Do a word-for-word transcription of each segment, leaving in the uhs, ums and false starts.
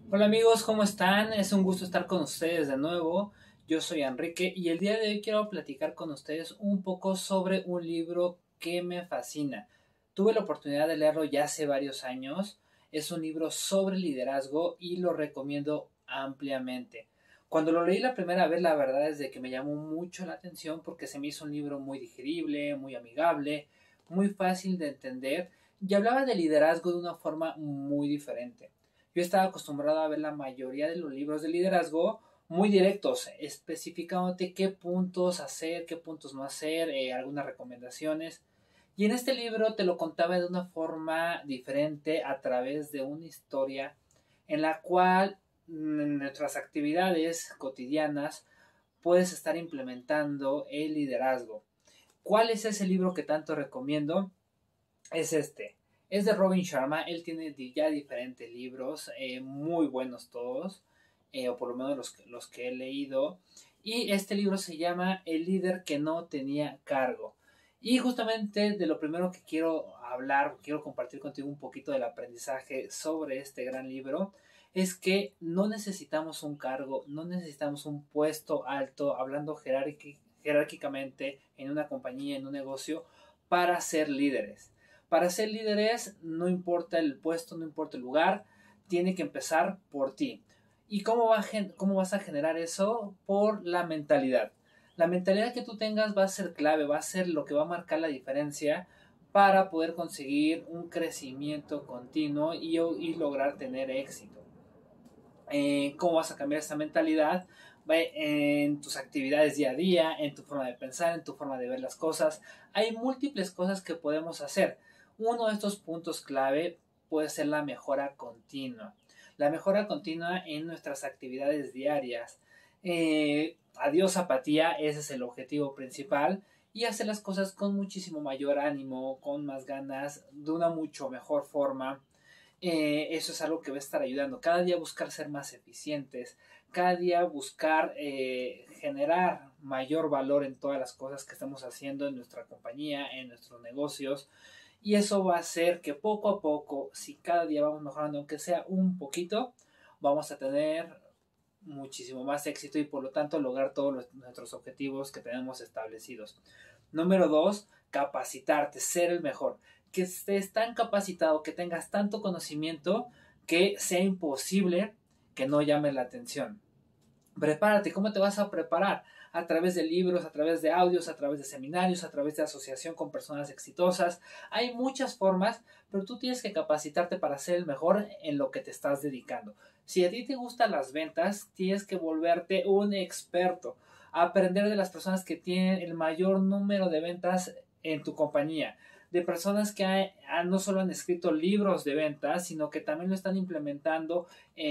Hola amigos, ¿cómo están? Es un gusto estar con ustedes de nuevo. Yo soy Enrique y el día de hoy quiero platicar con ustedes un poco sobre un libro que me fascina. Tuve la oportunidad de leerlo ya hace varios años. Es un libro sobre liderazgo y lo recomiendo ampliamente. Cuando lo leí la primera vez, la verdad es de que me llamó mucho la atención porque se me hizo un libro muy digerible, muy amigable, muy fácil de entender y hablaba de liderazgo de una forma muy diferente. Yo estaba acostumbrado a ver la mayoría de los libros de liderazgo muy directos, especificándote qué puntos hacer, qué puntos no hacer, eh, algunas recomendaciones. Y en este libro te lo contaba de una forma diferente a través de una historia en la cual en nuestras actividades cotidianas puedes estar implementando el liderazgo. ¿Cuál es ese libro que tanto recomiendo? Es este. Es de Robin Sharma. Él tiene ya diferentes libros, eh, muy buenos todos, eh, o por lo menos los, los que he leído. Y este libro se llama El líder que no tenía cargo. Y justamente de lo primero que quiero hablar, quiero compartir contigo un poquito del aprendizaje sobre este gran libro, es que no necesitamos un cargo, no necesitamos un puesto alto, hablando jerárquicamente en una compañía, en un negocio, para ser líderes. Para ser líderes, no importa el puesto, no importa el lugar, tiene que empezar por ti. ¿Y cómo, va, cómo vas a generar eso? Por la mentalidad. La mentalidad que tú tengas va a ser clave, va a ser lo que va a marcar la diferencia para poder conseguir un crecimiento continuo y, y lograr tener éxito. Eh, ¿Cómo vas a cambiar esa mentalidad? En tus actividades día a día, en tu forma de pensar, en tu forma de ver las cosas. Hay múltiples cosas que podemos hacer. Uno de estos puntos clave puede ser la mejora continua. La mejora continua en nuestras actividades diarias. Eh, adiós apatía, ese es el objetivo principal. Y hacer las cosas con muchísimo mayor ánimo, con más ganas, de una mucho mejor forma. Eh, eso es algo que va a estar ayudando. Cada día buscar ser más eficientes, cada día buscar eh, generar mayor valor en todas las cosas que estamos haciendo en nuestra compañía, en nuestros negocios. Y eso va a hacer que poco a poco, si cada día vamos mejorando, aunque sea un poquito, vamos a tener muchísimo más éxito y por lo tanto lograr todos los, nuestros objetivos que tenemos establecidos. Número dos, capacitarte, ser el mejor. Que estés tan capacitado, que tengas tanto conocimiento que sea imposible que no llame la atención. Prepárate. ¿Cómo te vas a preparar? A través de libros, a través de audios, a través de seminarios, a través de asociación con personas exitosas. Hay muchas formas, pero tú tienes que capacitarte para ser el mejor en lo que te estás dedicando. Si a ti te gustan las ventas, tienes que volverte un experto. Aprender de las personas que tienen el mayor número de ventas en tu compañía, de personas que han, no solo han escrito libros de ventas, sino que también lo están implementando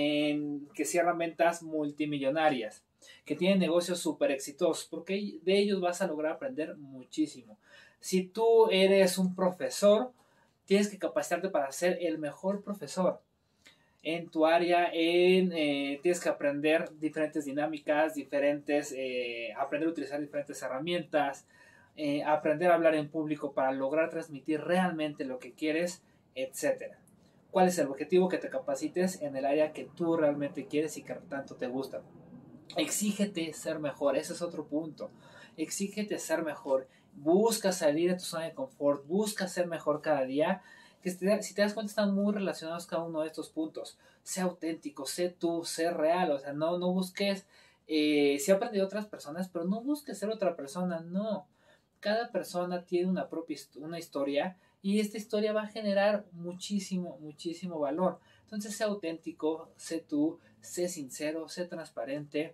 en que cierran ventas multimillonarias, que tienen negocios súper exitosos, porque de ellos vas a lograr aprender muchísimo. Si tú eres un profesor, tienes que capacitarte para ser el mejor profesor en tu área, en, eh, tienes que aprender diferentes dinámicas, diferentes, eh, aprender a utilizar diferentes herramientas, eh, aprender a hablar en público para lograr transmitir realmente lo que quieres, etcétera. ¿Cuál es el objetivo? Que te capacites en el área que tú realmente quieres y que tanto te gusta. Exígete ser mejor, ese es otro punto. Exígete ser mejor, busca salir de tu zona de confort, busca ser mejor cada día. Que si te, si te das cuenta están muy relacionados cada uno de estos puntos. Sé auténtico, sé tú, sé real, o sea, no, no busques, eh, sí aprendí de otras personas, pero no busques ser otra persona, no. Cada persona tiene una propia una historia y esta historia va a generar muchísimo, muchísimo valor. Entonces, sé auténtico, sé tú, sé sincero, sé transparente.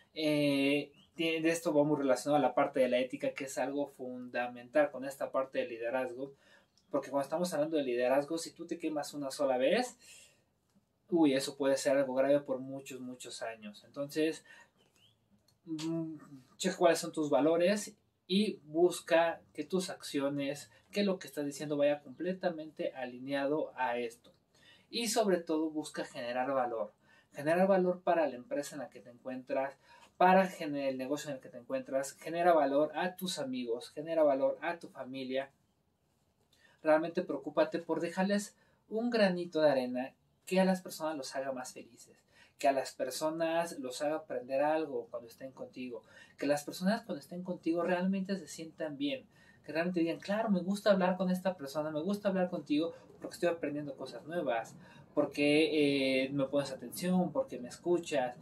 Eh, de esto va muy relacionado a la parte de la ética, que es algo fundamental con esta parte del liderazgo. Porque cuando estamos hablando de liderazgo, si tú te quemas una sola vez, uy, eso puede ser algo grave por muchos, muchos años. Entonces, mmm, checa cuáles son tus valores y busca que tus acciones, que lo que estás diciendo vaya completamente alineado a esto. Y sobre todo busca generar valor. Generar valor para la empresa en la que te encuentras, para el negocio en el que te encuentras. Genera valor a tus amigos, genera valor a tu familia. Realmente preocúpate por dejarles un granito de arena que a las personas los haga más felices, que a las personas los haga aprender algo cuando estén contigo, que las personas cuando estén contigo realmente se sientan bien, que realmente digan, claro, me gusta hablar con esta persona, me gusta hablar contigo porque estoy aprendiendo cosas nuevas, porque eh, me pones atención, porque me escuchas,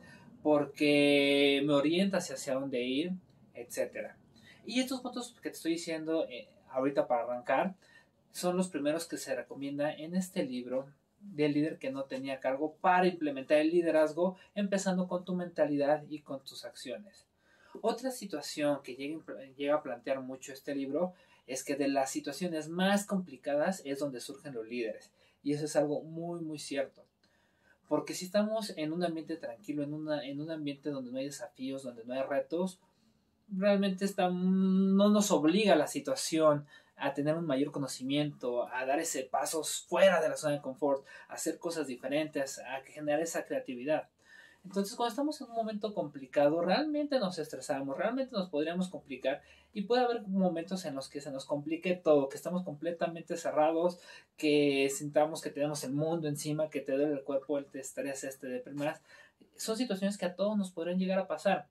porque me orientas hacia dónde ir, etcétera. Y estos puntos que te estoy diciendo eh, ahorita para arrancar son los primeros que se recomienda en este libro del líder que no tenía cargo para implementar el liderazgo, empezando con tu mentalidad y con tus acciones. Otra situación que llega, llega a plantear mucho este libro es que de las situaciones más complicadas es donde surgen los líderes. Y eso es algo muy, muy cierto. Porque si estamos en un ambiente tranquilo, en, una, en un ambiente donde no hay desafíos, donde no hay retos, realmente está, no nos obliga la situación a tener un mayor conocimiento, a dar ese paso fuera de la zona de confort, a hacer cosas diferentes, a generar esa creatividad. Entonces, cuando estamos en un momento complicado, realmente nos estresamos, realmente nos podríamos complicar y puede haber momentos en los que se nos complique todo, que estamos completamente cerrados, que sintamos que tenemos el mundo encima, que te duele el cuerpo, el te estrés, este deprimas. Son situaciones que a todos nos podrían llegar a pasar,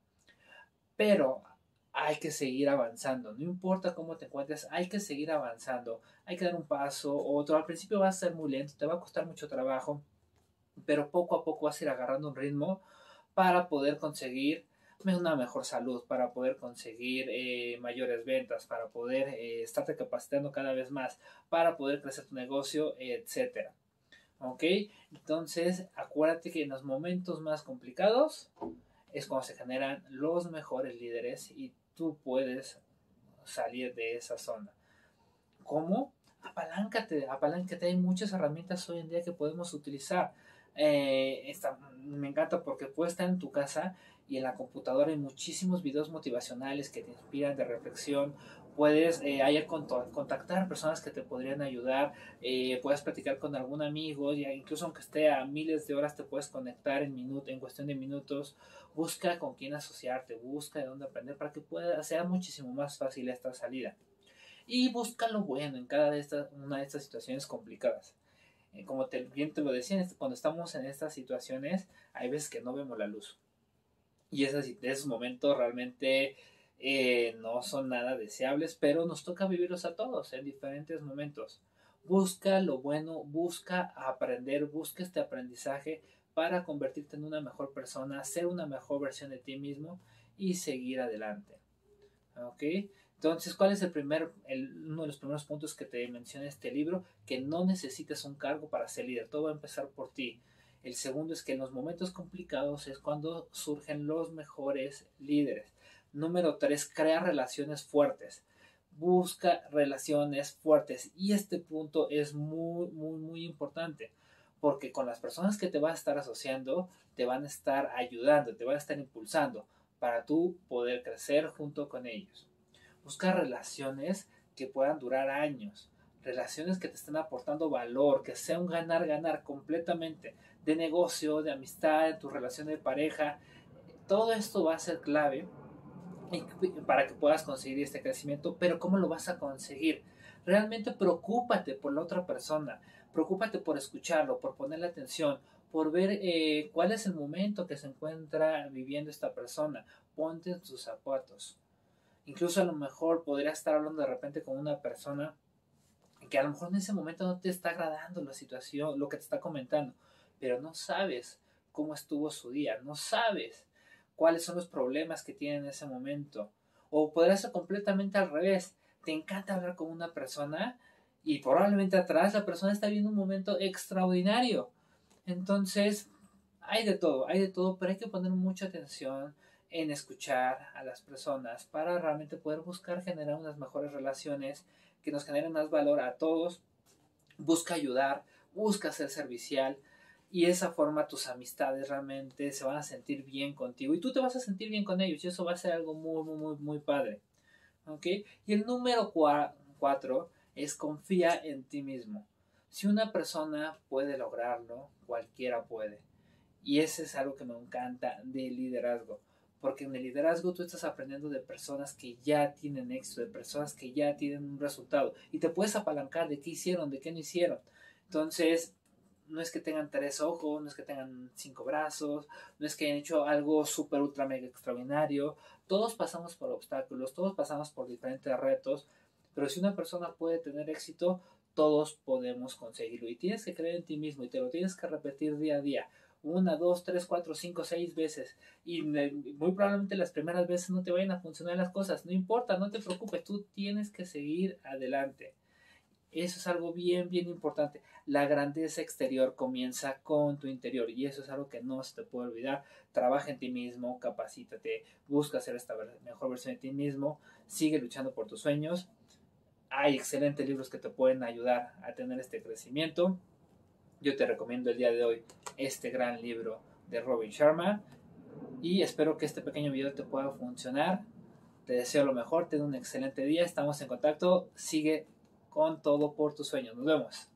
pero hay que seguir avanzando, no importa cómo te encuentres, hay que seguir avanzando, hay que dar un paso, otro, al principio va a ser muy lento, te va a costar mucho trabajo, pero poco a poco vas a ir agarrando un ritmo para poder conseguir una mejor salud, para poder conseguir eh, mayores ventas, para poder eh, estarte capacitando cada vez más, para poder crecer tu negocio, etcétera. ¿Ok? Entonces, acuérdate que en los momentos más complicados es cuando se generan los mejores líderes y tú puedes salir de esa zona. ¿Cómo? Apaláncate, apaláncate. Hay muchas herramientas hoy en día que podemos utilizar. Eh, esta, me encanta porque puedes estar en tu casa y en la computadora hay muchísimos videos motivacionales que te inspiran de reflexión. Puedes eh, ayer contactar personas que te podrían ayudar, eh, puedes platicar con algún amigo, ya incluso aunque esté a miles de horas te puedes conectar en, minuto, en cuestión de minutos. Busca con quién asociarte, busca de dónde aprender para que pueda, sea muchísimo más fácil esta salida. Y busca lo bueno en cada de estas, una de estas situaciones complicadas. Eh, como te, bien te lo decía, cuando estamos en estas situaciones hay veces que no vemos la luz. Y esas, esos momentos realmente eh, no son nada deseables, pero nos toca vivirlos a todos en diferentes momentos. Busca lo bueno, busca aprender, busca este aprendizaje para convertirte en una mejor persona, ser una mejor versión de ti mismo y seguir adelante. ¿Ok? Entonces, ¿cuál es el primer, el, uno de los primeros puntos que te menciona este libro? Que no necesitas un cargo para ser líder, todo va a empezar por ti. El segundo es que en los momentos complicados es cuando surgen los mejores líderes. Número tres, crea relaciones fuertes. Busca relaciones fuertes. Y este punto es muy, muy, muy importante. Porque con las personas que te vas a estar asociando, te van a estar ayudando, te van a estar impulsando para tú poder crecer junto con ellos. Busca relaciones que puedan durar años, relaciones que te estén aportando valor, que sea un ganar-ganar completamente, de negocio, de amistad, de tu relación de pareja. Todo esto va a ser clave para que puedas conseguir este crecimiento, pero ¿cómo lo vas a conseguir? Realmente preocúpate por la otra persona, preocúpate por escucharlo, por ponerle atención, por ver eh, cuál es el momento que se encuentra viviendo esta persona. Ponte en sus zapatos. Incluso a lo mejor podría estar hablando de repente con una persona que a lo mejor en ese momento no te está agradando la situación, lo que te está comentando, pero no sabes cómo estuvo su día, no sabes cuáles son los problemas que tiene en ese momento. O podría ser completamente al revés. Te encanta hablar con una persona y probablemente atrás la persona está viviendo un momento extraordinario. Entonces, hay de todo, hay de todo, pero hay que poner mucha atención en escuchar a las personas para realmente poder buscar generar unas mejores relaciones que nos generen más valor a todos. Busca ayudar, busca ser servicial y de esa forma tus amistades realmente se van a sentir bien contigo y tú te vas a sentir bien con ellos y eso va a ser algo muy, muy, muy, muy padre. ¿Ok? Y el número cuatro es confía en ti mismo. Si una persona puede lograrlo, cualquiera puede. Y ese es algo que me encanta del liderazgo. Porque en el liderazgo tú estás aprendiendo de personas que ya tienen éxito, de personas que ya tienen un resultado. Y te puedes apalancar de qué hicieron, de qué no hicieron. Entonces, no es que tengan tres ojos, no es que tengan cinco brazos, no es que hayan hecho algo súper, ultra, mega extraordinario. Todos pasamos por obstáculos, todos pasamos por diferentes retos, pero si una persona puede tener éxito, todos podemos conseguirlo. Y tienes que creer en ti mismo y te lo tienes que repetir día a día. Una, dos, tres, cuatro, cinco, seis veces. Y muy probablemente las primeras veces no te vayan a funcionar las cosas. No importa, no te preocupes, tú tienes que seguir adelante. Eso es algo bien, bien importante. La grandeza exterior comienza con tu interior y eso es algo que no se te puede olvidar. Trabaja en ti mismo, capacítate, busca ser esta mejor versión de ti mismo, sigue luchando por tus sueños. Hay excelentes libros que te pueden ayudar a tener este crecimiento. Yo te recomiendo el día de hoy este gran libro de Robin Sharma y espero que este pequeño video te pueda funcionar. Te deseo lo mejor, ten un excelente día, estamos en contacto, sigue con todo por tus sueños. Nos vemos.